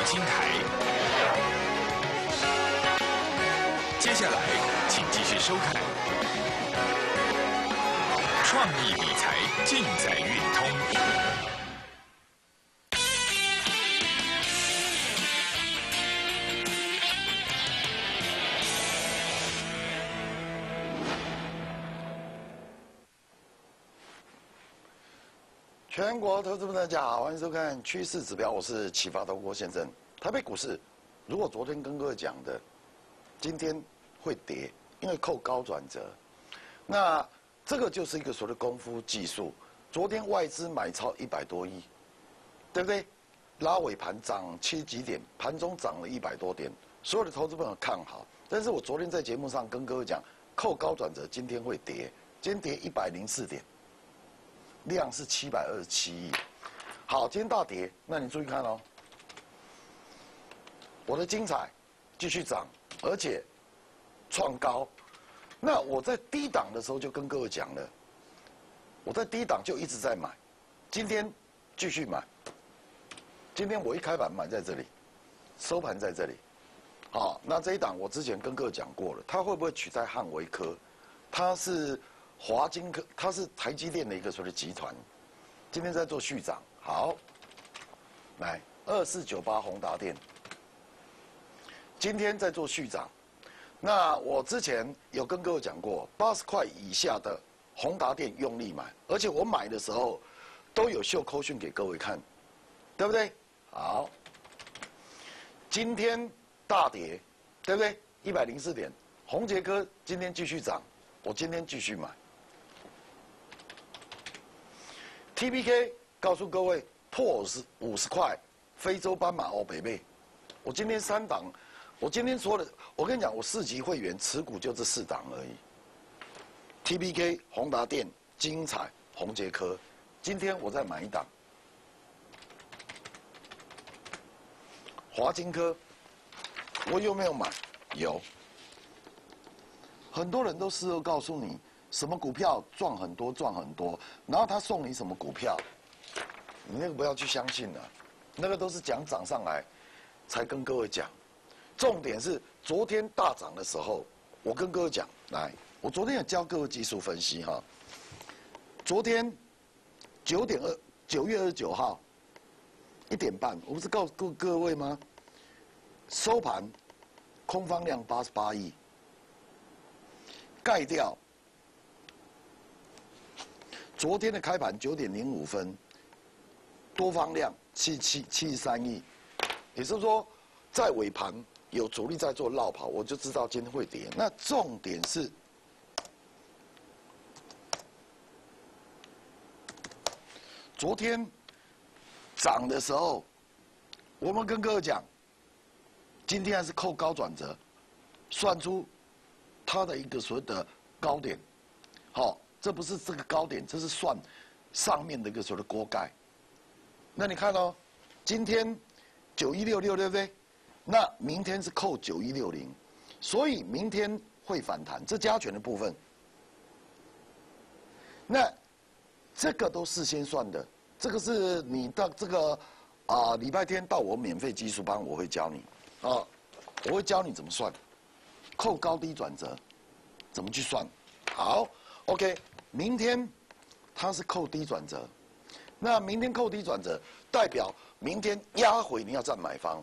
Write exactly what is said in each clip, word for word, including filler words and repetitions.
新台。接下来，请继续收看《创意理财尽在运通》。 全国投资朋友大家好，欢迎收看趋势指标，我是启发投顾郭先生。台北股市，如果昨天跟各位讲的，今天会跌，因为扣高转折。那这个就是一个所谓的功夫技术。昨天外资买超一百多亿，对不对？拉尾盘涨七几点，盘中涨了一百多点，所有的投资朋友看好。但是我昨天在节目上跟各位讲，扣高转折，今天会跌，今天跌一百零四点。量是七百二十七亿，好，今天大跌，那你注意看哦，我的精彩继续涨，而且创高。那我在低档的时候就跟各位讲了，我在低档就一直在买，今天继续买。今天我一开盘买在这里，收盘在这里。好，那这一档我之前跟各位讲过了，它会不会取代汉微科？它是。华金科，它是台积电的一个所谓的集团，今天在做续涨。好，来二四九八宏达电，今天在做续涨。那我之前有跟各位讲过，八十块以下的宏达电用力买，而且我买的时候都有秀扣讯给各位看，对不对？好，今天大跌，对不对？一百零四点，宏捷科今天继续涨，我今天继续买。T P K 告诉各位破十五十块，非洲斑马欧北贝。我今天三档，我今天说的，我跟你讲，我四级会员持股就这四档而已。T P K、宏达电、精彩、宏捷科，今天我再买一档。华金科，我有没有买？有。很多人都事后告诉你。什么股票赚很多赚很多，然后他送你什么股票，你那个不要去相信了，那个都是讲涨上来，才跟各位讲。重点是昨天大涨的时候，我跟各位讲，来，我昨天有教各位技术分析哈。昨天九点二九月二十九号一点半，我不是告诉各位吗？收盘空方量八十八亿，盖掉。昨天的开盘九点零五分，多方量七七七十三亿，也就是说，在尾盘有主力在做绕跑，我就知道今天会跌。那重点是，昨天涨的时候，我们跟各位讲，今天还是扣高转折，算出它的一个所谓的高点，好。这不是这个高点，这是算上面的一个所谓的锅盖。那你看哦，今天九一六六对不对？那明天是扣九一六零，所以明天会反弹，这加权的部分。那这个都事先算的，这个是你到这个啊礼拜天到我免费技术班，我会教你啊，我会教你怎么算，扣高低转折，怎么去算。好 ，OK。明天它是扣低转折，那明天扣低转折代表明天压回你要占买方，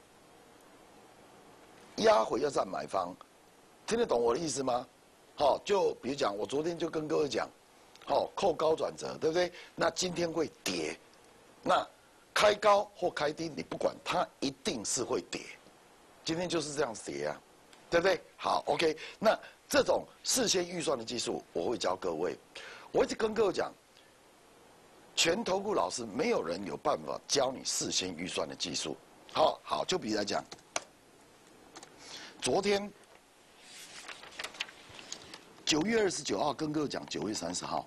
压回要占买方，听得懂我的意思吗？好、哦，就比如讲，我昨天就跟各位讲，好、哦，扣高转折，对不对？那今天会跌，那开高或开低你不管，它一定是会跌，今天就是这样子跌啊，对不对？好 ，OK， 那。这种事先预算的技术，我会教各位。我一直跟各位讲，全投顾老师没有人有办法教你事先预算的技术。好，好，就比如来讲，昨天九月二十九号跟各位讲九月三十号，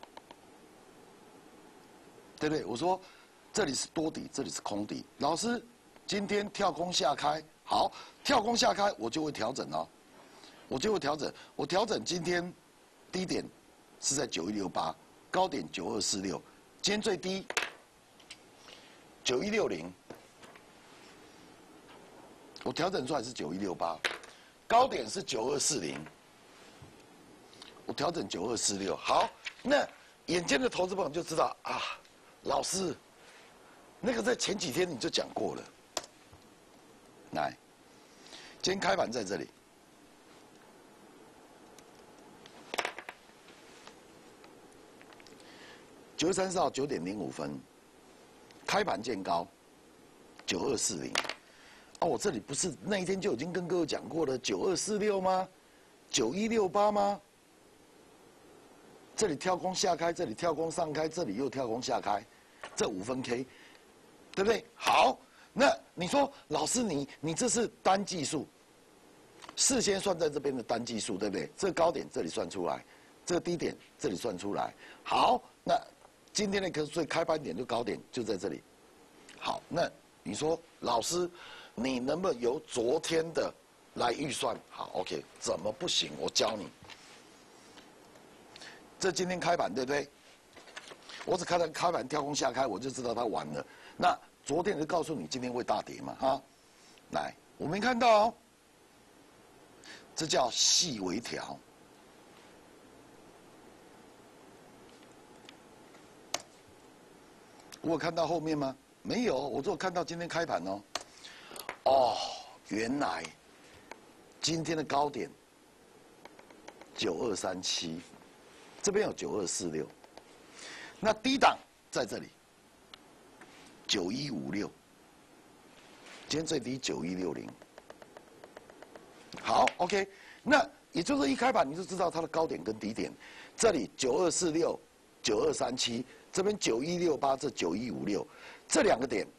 对不对？我说这里是多底，这里是空底。老师，今天跳空下开，好，跳空下开我就会调整哦。我就会调整，我调整今天低点是在九一六八，高点九二四六，今天最低九一六零， 我调整出来是九一六八，高点是九二四零，我调整九二四六。好，那眼尖的投资朋友就知道啊，老师，那个在前几天你就讲过了。来，今天开盘在这里，九月三十号九点零五分，开盘见高，九二四零。哦，我这里不是那一天就已经跟各位讲过了九二四六吗？九一六八吗？这里跳空下开，这里跳空上开，这里又跳空下开，这五分 K， 对不对？好，那你说老师你你这是单技术，事先算在这边的单技术，对不对？这个高点这里算出来，这个低点这里算出来。好，那今天的可最开盘点就高点就在这里。好，那你说老师，你能不能由昨天的来预算？好 ，OK， 怎么不行？我教你。这今天开盘对不对？我只看到开盘跳空下开，我就知道它完了。那昨天就告诉你今天会大跌嘛，哈。来，我没看到哦，这叫细微调。我有看到后面吗？没有，我只有看到今天开盘哦。哦，原来今天的高点九二三七。这边有九二四六，那低档在这里九一五六，今天最低九一六零。好 ，OK， 那也就是一开盘你就知道它的高点跟低点，这里九二四六、九二三七，这边九一六八，这九一五六，这两个点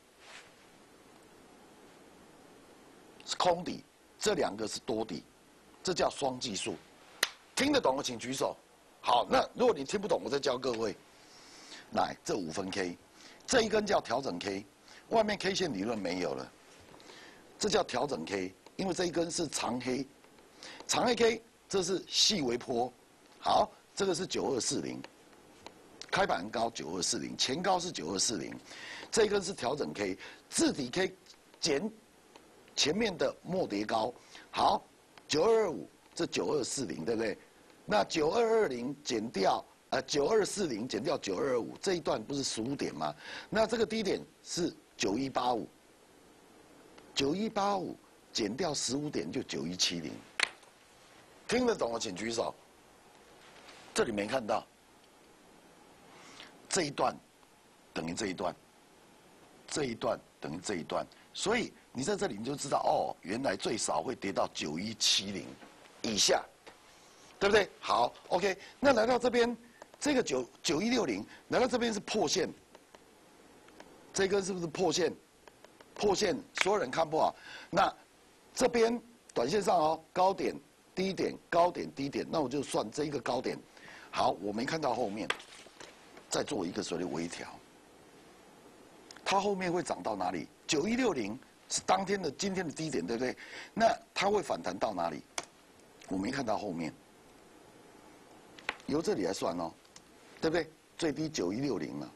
是空底，这两个是多底，这叫双技术。听得懂的请举手。好，那如果你听不懂，我再教各位。来，这五分 K， 这一根叫调整 K， 外面 K 线理论没有了，这叫调整 K， 因为这一根是长黑，长黑 K 这是细微波。好，这个是九二四零，开盘高九二四零，前高是九二四零，这一根是调整 K， 自底 K 减前面的末跌高。好，九二二五，这九二四零，对不对？那九二二零减掉呃九二四零减掉九二二五，这一段不是十五点吗？那这个低点是九一八五，九一八五减掉十五点就九一七零。听得懂的请举手。这里没看到，这一段等于这一段，这一段等于这一段，所以你在这里你就知道哦，原来最少会跌到九一七零以下。对不对？好 ，OK。那来到这边，这个九九一六零来到这边是破线，这根是不是破线？破线，所有人看不好。那这边短线上哦，高点、低点、高点、低点，那我就算这一个高点。好，我没看到后面，再做一个所谓微调。它后面会涨到哪里？九一六零是当天的今天的低点，对不对？那它会反弹到哪里？我没看到后面。由这里来算哦，对不对？最低九一六零了，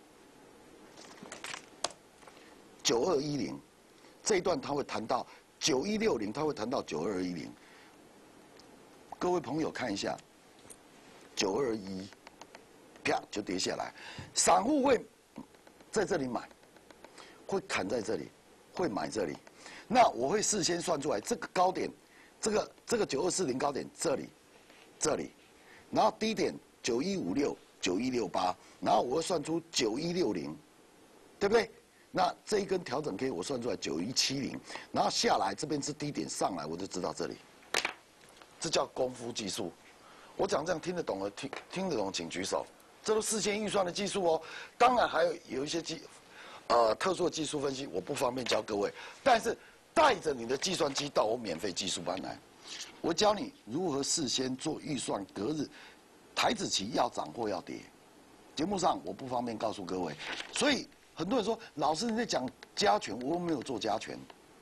九二一零，这一段它会谈到九一六零，它会谈到九二一零。各位朋友看一下，九二一，啪就跌下来，散户会在这里买，会砍在这里，会买这里。那我会事先算出来这个高点，这个这个九二四零高点这里，这里。然后低点九一五六、九一六八，然后我会算出九一六零，对不对？那这一根调整 K 我算出来九一七零，然后下来这边是低点，上来我就知道这里，这叫功夫技术。我讲这样听得懂的，听听得懂请举手。这都事先预算的技术哦。当然还有有一些技，呃，特殊的技术分析，我不方便教各位，但是带着你的计算机到我免费技术班来。我教你如何事先做预算，隔日台指期要涨或要跌。节目上我不方便告诉各位，所以很多人说老师你在讲加权，我又没有做加权，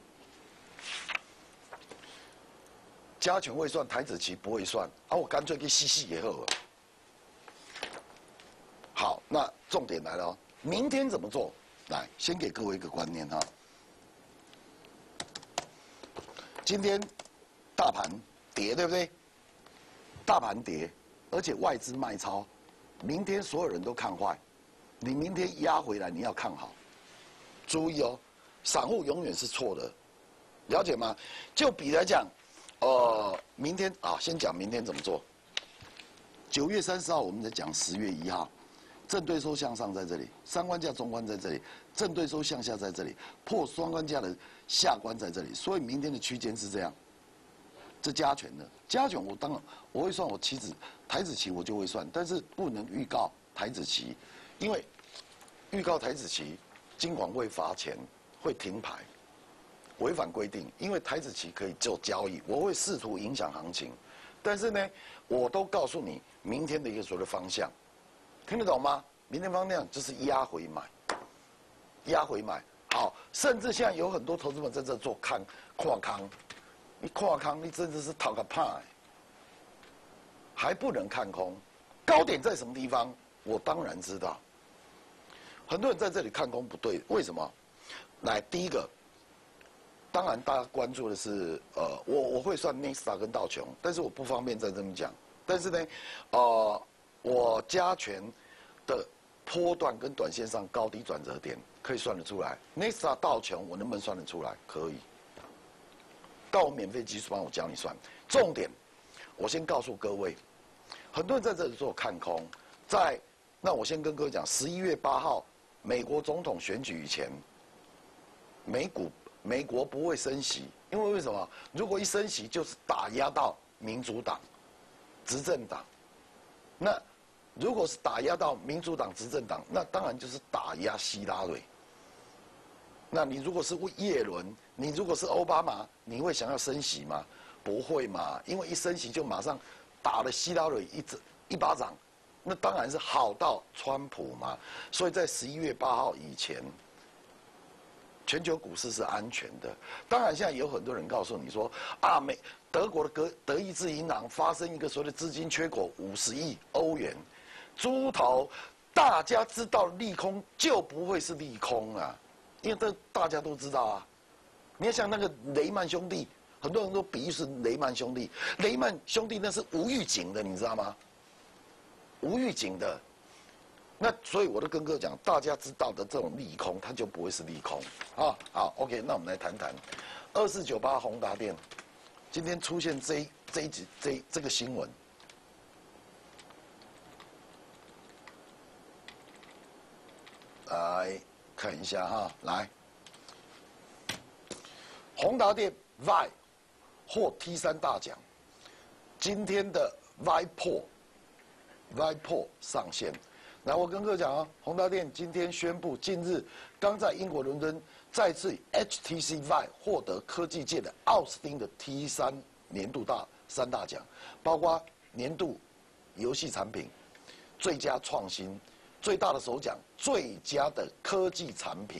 加权会算，台指期不会算，啊，我干脆给细细也好了。好，那重点来了哦，明天怎么做？来，先给各位一个观念哈。 今天大盘跌，对不对？大盘跌，而且外资卖超，明天所有人都看坏，你明天压回来，你要看好。注意哦，散户永远是错的，了解吗？就比来讲，呃，明天啊，先讲明天怎么做。九月三十号，我们在讲十月一号，正对收向上在这里，三关价中关在这里，正对收向下在这里，破双关价的下关在这里，所以明天的区间是这样。这加权的加权，我当然我会算我期指台指期我就会算，但是不能预告台指期，因为预告台指期，金管会罚钱，会停牌，违反规定。因为台指期可以做交易，我会试图影响行情，但是呢，我都告诉你明天的一个所谓的方向，听得懂吗？明天方向就是压回买，压回买。好，甚至现在有很多投资者在这做看跨康。你跨康，你真的是讨个怕，还不能看空。高点在什么地方？我当然知道。很多人在这里看空不对，为什么？来，第一个，当然大家关注的是，呃，我我会算纳斯达克跟道琼，但是我不方便再这么讲。但是呢，呃，我加权的波段跟短线上高低转折点可以算得出来。纳斯达克道琼我能不能算得出来？可以。到我免费技术班，我教你算。重点，我先告诉各位，很多人在这里做看空，在那我先跟各位讲，十一月八号美国总统选举以前，美股美国不会升息，因为为什么？如果一升息，就是打压到民主党执政党。那如果是打压到民主党执政党，那当然就是打压希拉蕊。那你如果是叶伦，你如果是奥巴马，你会想要升息吗？不会嘛，因为一升息就马上打了希拉蕊一一巴掌，那当然是好到川普嘛。所以在十一月八号以前，全球股市是安全的。当然，现在有很多人告诉你说啊，美德国的德德意志银行发生一个所谓的资金缺口，五十亿欧元，猪头，大家知道利空就不会是利空啊。因为这大家都知道啊，你要像那个雷曼兄弟，很多人都比喻是雷曼兄弟。雷曼兄弟那是无预警的，你知道吗？无预警的，那所以我都跟各位讲，大家知道的这种利空，它就不会是利空啊。好 ，OK， 那我们来谈谈二四九八宏达电，今天出现这一这一集这这个新闻，来。看一下哈，来，宏达电 V 获 T 三大奖，今天的 V Pro，V Pro 上线。来，我跟各位讲啊，宏达电今天宣布，近日刚在英国伦敦再次 H T C V 获得科技界的奥斯汀的 T 三年度大三大奖，包括年度游戏产品、最佳创新。最大的首奖，最佳的科技产品。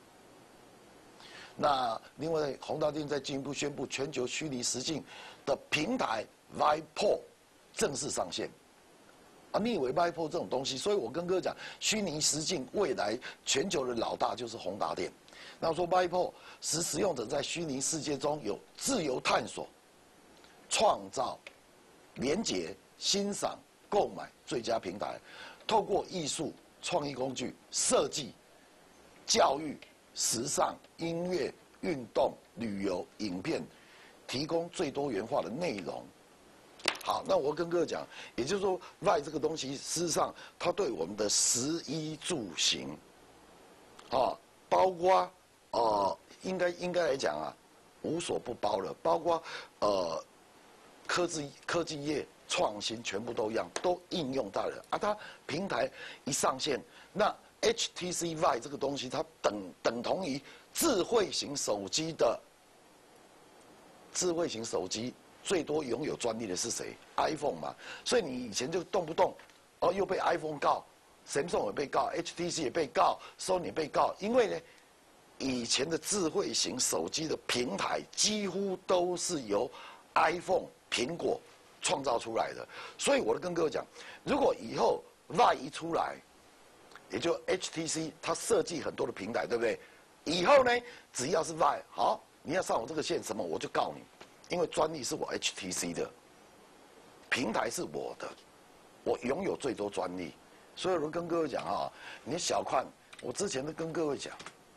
那另外，宏达电在进一步宣布，全球虚拟实境的平台 V Pro 正式上线。啊，你以为 V Pro 这种东西？所以我跟各位讲，虚拟实境未来全球的老大就是宏达电。那我说 V Pro 使使用者在虚拟世界中有自由探索、创造、连结、欣赏、购买最佳平台。透过艺术、创意工具、设计、教育、时尚、音乐、运动、旅游、影片，提供最多元化的内容。好，那我跟各位讲，也就是说 ，V 这个东西，事实上它对我们的食衣住行，啊，包括呃，应该应该来讲啊，无所不包了，包括呃，科技科技业。创新全部都一样，都应用到了啊！它平台一上线，那 H T C V 这个东西，它等等同于智慧型手机的智慧型手机最多拥有专利的是谁 ？iPhone 嘛，所以你以前就动不动哦又被 iPhone 告 ，Samsung 也被告 ，H T C 也被告 ，Sony 也被告，因为呢，以前的智慧型手机的平台几乎都是由 iPhone 苹果。创造出来的，所以我都跟各位讲，如果以后 V 一出来，也就 H T C 它设计很多的平台，对不对？以后呢，只要是 V 好， 你要上我这个线什么，我就告你，因为专利是我 H T C 的，平台是我的，我拥有最多专利。所以我跟各位讲啊，你小看我之前都跟各位讲，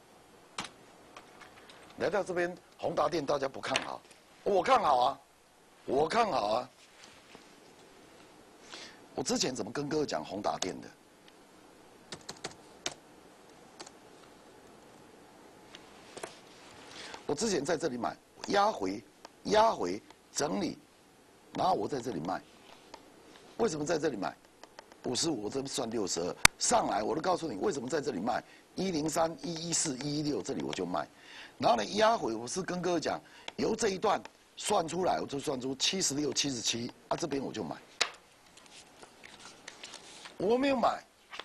来到这边宏达电大家不看好，我看好啊，我看好啊。我之前怎么跟各位讲宏达电的？我之前在这里买，压回、压回整理，然后我在这里卖。为什么在这里买？五十五，我这边算六十二，上来我都告诉你为什么在这里卖。一零三、一一四、一一六这里我就卖，然后呢压回，我是跟各位讲，由这一段算出来，我就算出七十六、七十七啊，这边我就买。我没有买，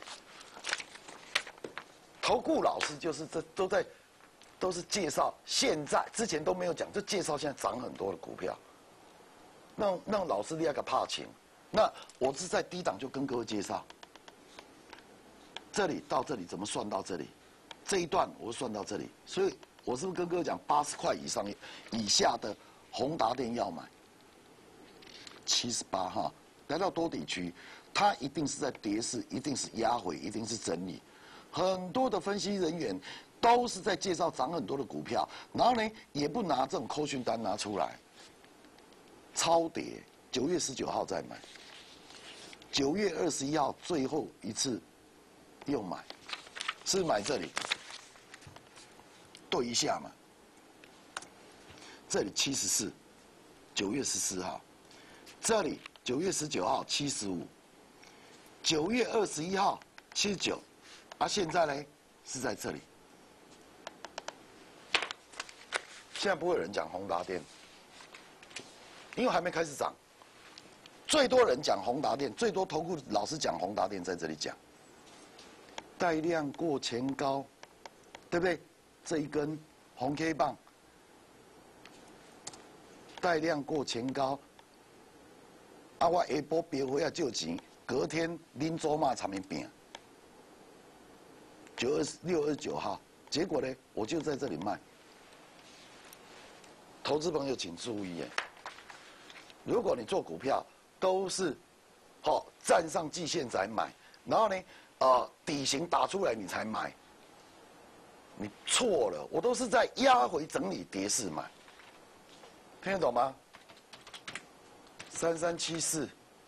投顾老师就是这都在，都是介绍现在之前都没有讲，就介绍现在涨很多的股票。那那老师你那个怕情，那我是在低档就跟各位介绍，这里到这里怎么算到这里，这一段我算到这里，所以我是不是跟各位讲八十块以上以下的宏达电要买？七十八哈，来到多底区。它一定是在跌势，一定是压回，一定是整理。很多的分析人员都是在介绍涨很多的股票，然后呢也不拿这种扣讯单拿出来，超跌。九月十九号再买，九月二十一号最后一次又买，是买这里，对一下嘛。这里七十四，九月十四号，这里九月十九号七十五。九月二十一号七十九，啊，现在呢是在这里。现在不会有人讲宏达电，因为还没开始涨。最多人讲宏达电，最多投顾老师讲宏达电在这里讲。带量过前高，对不对？这一根红 K 棒，带量过前高，啊，我下波别回来借钱。隔天拎走马场面变，九二六二十九号，结果呢，我就在这里卖。投资朋友请注意，如果你做股票都是，好站上季线才买，然后呢，呃底型打出来你才买，你错了，我都是在压回整理跌势买，听得懂吗？三三七四。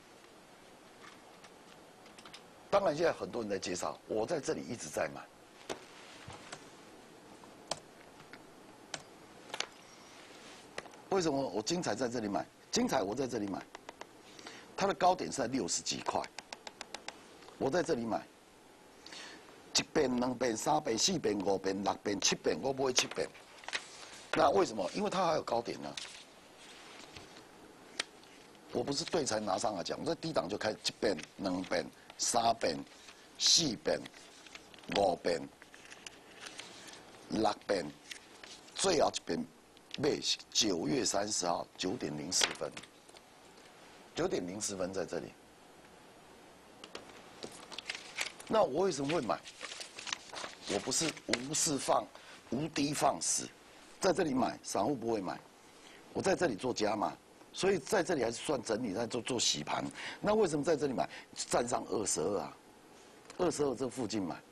当然，现在很多人在介绍，我在这里一直在买。为什么我精彩在这里买？精彩我在这里买，它的高点是在六十几块，我在这里买。一遍、两遍、三遍、四遍、五遍、六遍、七遍，我不会七遍。那为什么？因为它还有高点呢。我不是对才拿上来讲，我在低档就开一遍、两遍。三遍、四遍、五遍、六遍，最后一遍买是九月三十号九点零四分，九点零四分在这里。那我为什么会买？我不是无事放、无的放矢，在这里买，散户不会买，我在这里做加码。所以在这里还是算整理，在做做洗盘。那为什么在这里买？站上二十二啊，二十二这附近买。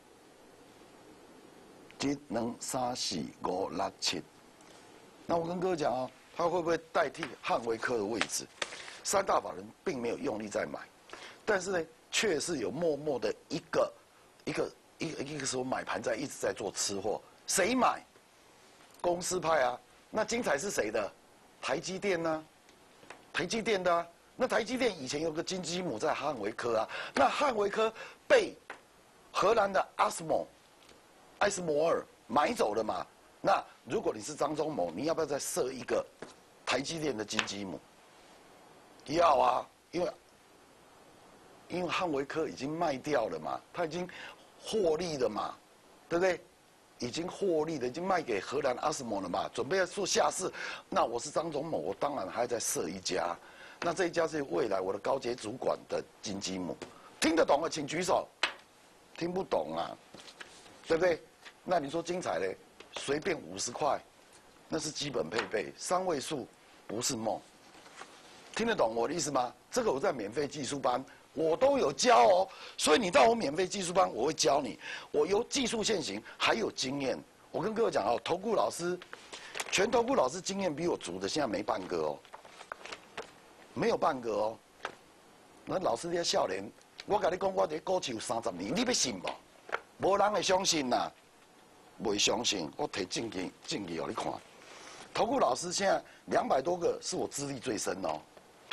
一、两、三、四、五、六、七。那我跟各位讲啊，它会不会代替汉威科的位置？三大法人并没有用力在买，但是呢，却是有默默的一个、一个、一个一个时候买盘在一直在做吃货。谁买？公司派啊。那精彩是谁的？台积电呢、啊？台积电的、啊，那台积电以前有个金鸡母在汉维科啊，那汉维科被荷兰的阿斯摩、艾斯摩尔买走了嘛？那如果你是张忠谋，你要不要再设一个台积电的金鸡母？要啊，因为因为汉维科已经卖掉了嘛，他已经获利了嘛，对不对？已经获利的，已经卖给荷兰阿斯摩了嘛，准备要做下市。那我是张忠谋，我当然还在设一家。那这一家是未来我的高阶主管的金鸡母，听得懂的请举手，听不懂啊，对不对？那你说精彩嘞，随便五十块， 那是基本配备，三位数不是梦。听得懂我的意思吗？这个我在免费技术班我都有教哦，所以你到我免费技术班，我会教你，我有技术现行，还有经验。我跟各位讲哦，投顾老师，全投顾老师经验比我足的，现在没半个哦，没有半个哦。那老师在笑脸，我跟你讲，我在股市有三十年，你要信不？无人会相信呐，袂相信。我提证据证据给你看。投顾老师现在两百多个，是我资历最深哦。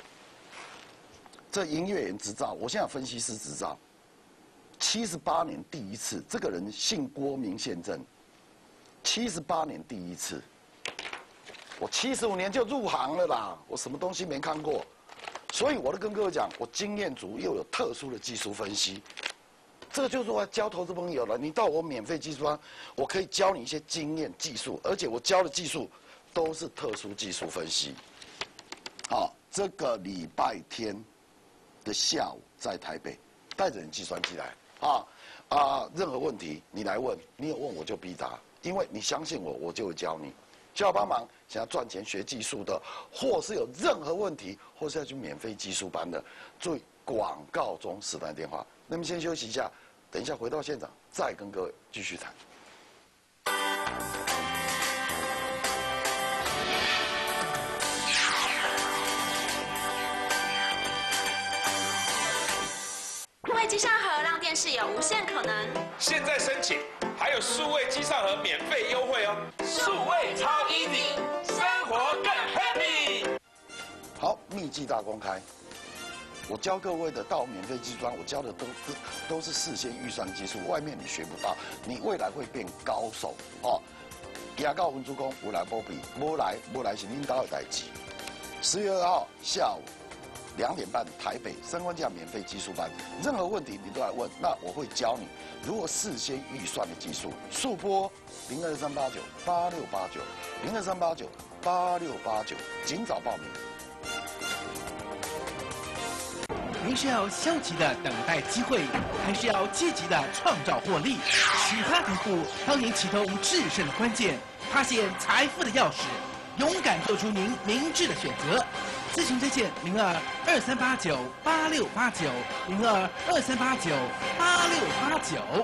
这营业员执照，我现在有分析师执照，七十八年第一次，这个人姓郭名宪正，七十八年第一次，我七十五年就入行了啦，我什么东西没看过，所以我都跟各位讲，我经验足，又有特殊的技术分析，这就是我教投资朋友了。你到我免费技术班，我可以教你一些经验技术，而且我教的技术都是特殊技术分析。好，这个礼拜天的下午在台北，带着你计算机来啊啊！任何问题你来问，你有问我就必答，因为你相信我，我就会教你。需要帮忙，想要赚钱学技术的，或是有任何问题，或是要去免费技术班的，注意广告中时段电话。那么先休息一下，等一下回到现场再跟各位继续谈。 数位机上盒让电视有无限可能。 现在申请还有数位机上盒免费优惠哦，数位超 easy， 生活更 happy。 好，秘籍大公开，我教各位的到免费技术班，我教的都是都是事先预算技术，外面你学不到，你未来会变高手哦。牙膏文珠工无来波比，无来无来是领导的代志。十月二号下午两点半，台北三关价免费技术班，任何问题你都来问，那我会教你如何事先预算的技术。速播零二三八九八六八九零二三八九八六八九，尽早报名。 您是要消极的等待机会，还是要积极的创造获利？启发投顾帮您启动制胜的关键，发现财富的钥匙，勇敢做出您明智的选择。咨询热线零二二三八九八六八九零二二三八九八六八九。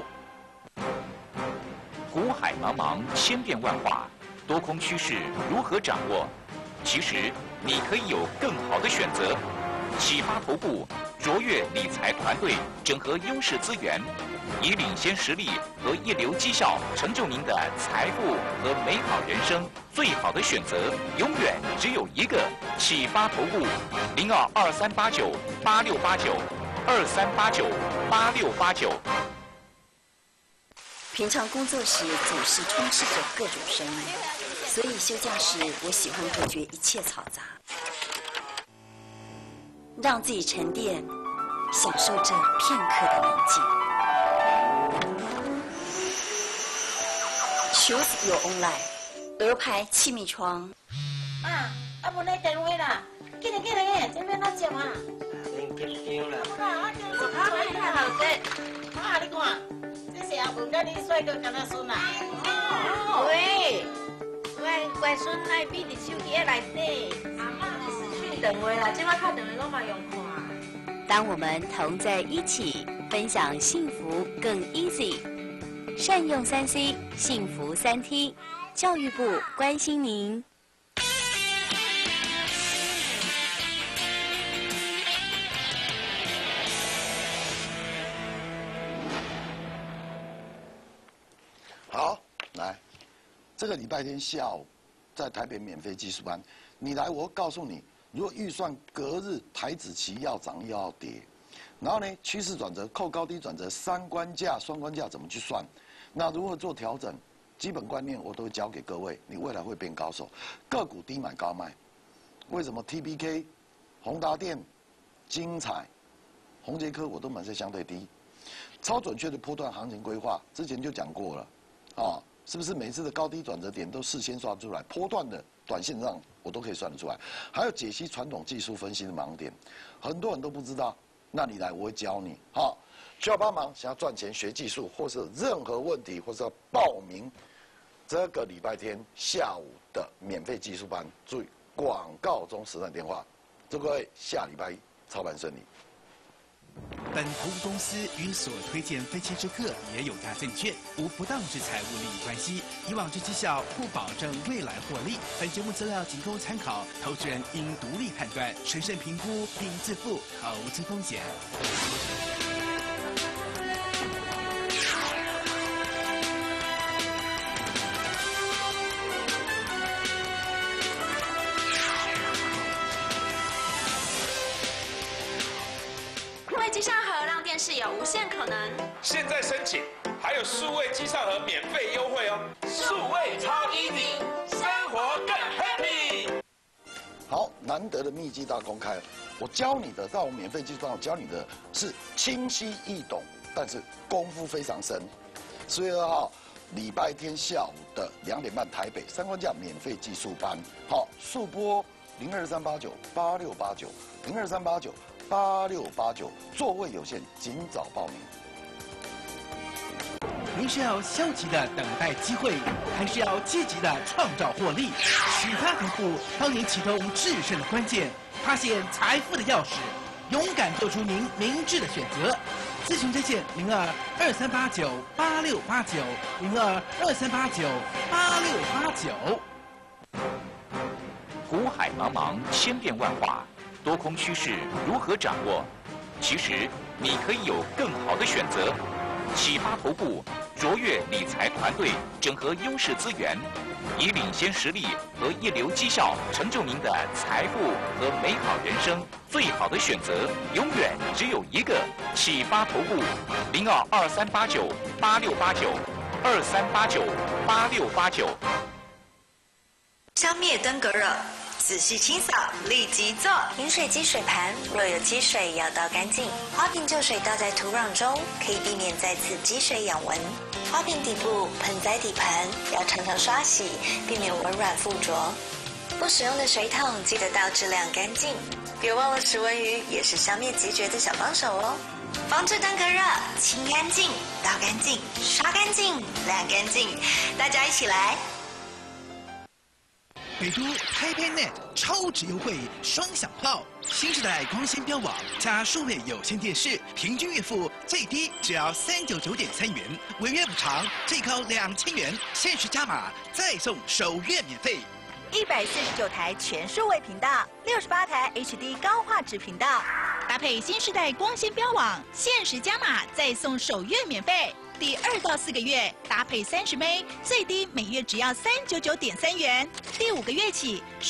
股海茫茫，千变万化，多空趋势如何掌握？其实你可以有更好的选择。启发投顾卓越理财团队整合优势资源，以领先实力和一流绩效成就您的财富和美好人生。最好的选择永远只有一个，启发投顾零二二三八九八六八九二三八九八六八九。 平常工作时总是充斥着各种声音，所以休假时我喜欢隔绝一切嘈杂，让自己沉淀，享受这片刻的宁静。Choose your own life。鹅牌气密窗。 啊，啊无来电话啦，紧来紧来，这边哪接啊？ 恁结交啦。 不啦，我叫你快点啦，这，啊你看，这是阿文甲你帅哥跟他孙啊。喂，喂，乖孙来比伫手机内底，阿妈的视讯电话啦，即摆敲电话拢嘛用看。 当我们同在一起，分享幸福更 easy。善用三 C， 幸福三 T。教育部关心您。 好，来，这个礼拜天下午在台北免费技术班，你来，我告诉你，如果预算隔日台指期要涨又要跌，然后呢趋势转折、扣高低转折、三关价、双关价怎么去算？那如何做调整？基本观念我都会教给各位，你未来会变高手。个股低买高卖，为什么 T B K、宏达电、精彩、宏捷科我都买在相对低？超准确的波段行情规划，之前就讲过了，啊，是不是每次的高低转折点都事先算出来？波段的、短线上我都可以算得出来。还有解析传统技术分析的盲点，很多人都不知道，那你来我会教你，好。需要帮忙，想要赚钱学技术，或是有任何问题，或是要报名这个礼拜天下午的免费技术班，注意广告中实战电话，祝各位下礼拜一操盘顺利。 本投资公司与所推荐分期之客也有价证券无不当之财务利益关系，以往之绩效不保证未来获利。本节目资料仅供参考，投资人应独立判断、审慎评估并自负投资风险。 机上盒让电视有无限可能。 现在申请还有数位机上盒免费优惠哦，数位超 easy， 生活更 happy。 好，难得的秘籍大公开，我教你的，在我免费技术上，我教你的是清晰易懂，但是功夫非常深。四月二号，礼拜天下午的两点半，台北三关价免费技术班，好，速播零二三八九八六八九零二三八九。八六八九，座位有限，尽早报名。 您是要消极的等待机会，还是要积极的创造获利？启发头部帮您启动制胜的关键，发现财富的钥匙，勇敢做出您明智的选择。咨询热线零二二三八九八六八九零二二三八九八六八九。 股海茫茫，千变万化。多空趋势如何掌握？其实你可以有更好的选择。启发头部卓越理财团队整合优势资源，以领先实力和一流绩效成就您的财富和美好人生。最好的选择永远只有一个。启发头部零二二三八九八六八九二三八九八六八九。 消灭登革热。仔细清扫，立即做。 饮水机水盘若有积水，要倒干净。花瓶旧水倒在土壤中，可以避免再次积水养蚊。花瓶底部、盆栽底盘要常常刷洗，避免蚊卵附着。不使用的水桶记得倒质量干净。别忘了食蚊鱼也是消灭孑孓的小帮手哦。 防治登革热，清干净、倒干净、刷干净、晾干净，大家一起来。 北都 HiPayNet 超值优惠双响炮，新时代光纤标网加数位有线电视，平均月付最低只要三九九点三元，违约补偿最高两千元，限时加码再送首月免费。 一百四十九台全数位频道，六十八台 H D 高画质频道，搭配新时代光纤标网，限时加码再送首月免费。第二到四个月搭配三十枚，最低每月只要三九九点三元。第五个月起。